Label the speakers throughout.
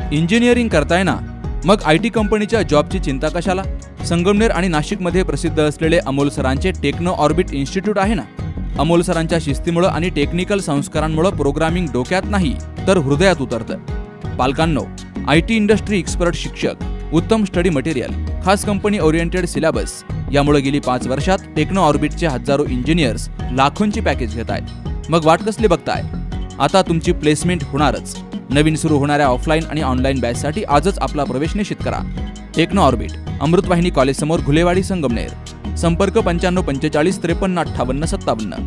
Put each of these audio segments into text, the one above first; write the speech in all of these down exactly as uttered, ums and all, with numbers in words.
Speaker 1: Engineering करताय ना, मग आय टी कंपनीच्या जॉबची चिंता कशाला? संगमनेर आणि नाशिकमध्ये प्रसिद्ध असलेले अमोल सरांचे टेक्नो ऑर्बिट इन्स्टिट्यूट आहे ना. अमोल सरांच्या शिस्तीमुळे आणि टेक्निकल संस्कारांमुळे प्रोग्रामिंग डोक्यात नाही तर हृदयात उतरतं. पालकांनो, आय टी इंडस्ट्री एक्सपर्ट शिक्षक, उत्तम स्टडी मटेरियल, खास कंपनी ओरिएंटेड सिलेबस यामुळे गेली पाच वर्षात टेक्नो ऑर्बिटचे हजारो इंजिनियर्स लाखोंची पॅकेज घेत आहेत. मग वाट कसली बघताय? आता तुमची प्लेसमेंट होणारच. नवीन सुरू होणाऱ्या ऑफलाईन आणि ऑनलाईन बॅचसाठी आजच आपला प्रवेश निश्चित करा. टेक्नो ऑर्बिट, अमृतवाहिनी कॉलेज समोर, घुलेवाडी, संगमनेर. संपर्क पंच्याण्णव पंचेचाळीस त्रेपन्न अठ्ठावन्न सत्तावन्न.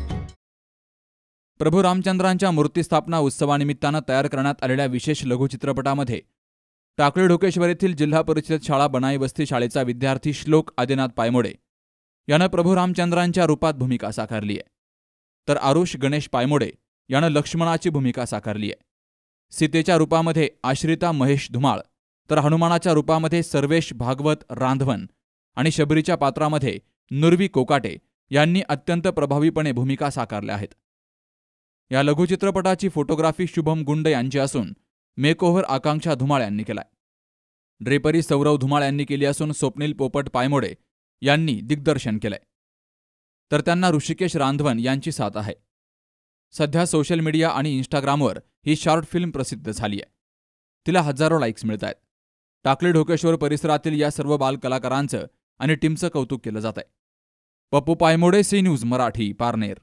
Speaker 1: प्रभू रामचंद्रांच्या मूर्तिस्थापना उत्सवानिमित्तानं तयार करण्यात आलेल्या विशेष लघुचित्रपटामध्ये टाकळी ढोकेश्वर येथील जिल्हा परिषद शाळा बनाई वस्ती शाळेचा विद्यार्थी श्लोक आदिनाथ पायमोडे यानं प्रभू रामचंद्रांच्या रूपात भूमिका साकारली आहे. तर आरुष गणेश पायमोडे यानं लक्ष्मणाची भूमिका साकारली आहे. सीतेच्या रूपामध्ये आश्रिता महेश धुमाळ, तर हनुमानाच्या रूपामध्ये सर्वेश भागवत रांधवन आणि शबरीच्या पात्रामध्ये नुरवी कोकाटे यांनी अत्यंत प्रभावीपणे भूमिका साकारल्या आहेत. या लघुचित्रपटाची फोटोग्राफी शुभम गुंड यांची असून मेकओव्हर आकांक्षा धुमाळ यांनी केलाय. ड्रेपरी सौरव धुमाळ यांनी केली असून स्वप्नील पोपट पायमोडे यांनी दिग्दर्शन केलंय. तर त्यांना ऋषिकेश रांधवन यांची साथ आहे. सध्या सोशल मीडिया आणि इंस्टाग्रामवर ही शॉर्ट फिल्म प्रसिद्ध झाली आहे. तिला हजारो लाईक्स मिळत आहेत. टाकळी ढोकेश्वर परिसरातील या सर्व बालकलाकारांचं आणि टीमचं कौतुक केलं जात आहे. Pappu Paymode, C news Marathi, Parner.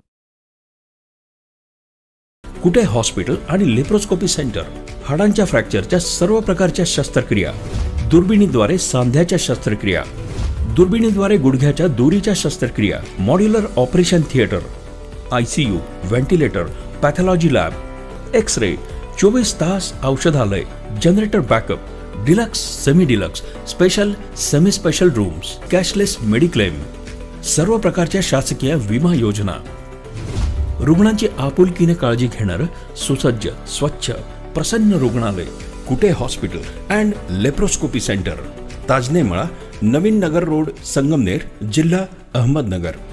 Speaker 2: Kute hospital आणि लेप्रोस्कोपी सेंटर, हाडांच्या फ्रॅक्चरच्या सर्व प्रकारच्या शस्त्रक्रिया, दुर्बिणीद्वारे सांध्याच्या शस्त्रक्रिया, दुर्बिणीद्वारे गुडघ्याच्या दोरीच्या शस्त्रक्रिया, modular operation theatre, ICU, ventilator, pathology lab, X ray, चोवीस तास औषधालय, generator backup, deluxe, semi deluxe, special, semi special rooms, cashless mediclaim, सर्व प्रकारच्या शासकीय विमा योजना, रुग्णांची आपुलकीने काळजी घेणारं सुसज्ज, स्वच्छ, प्रसन्न रुग्णालय, Kute hospital and laparoscopy centre, Tajne मळा, नवीन नगर रोड, संगमनेर, जिल्हा अहमदनगर.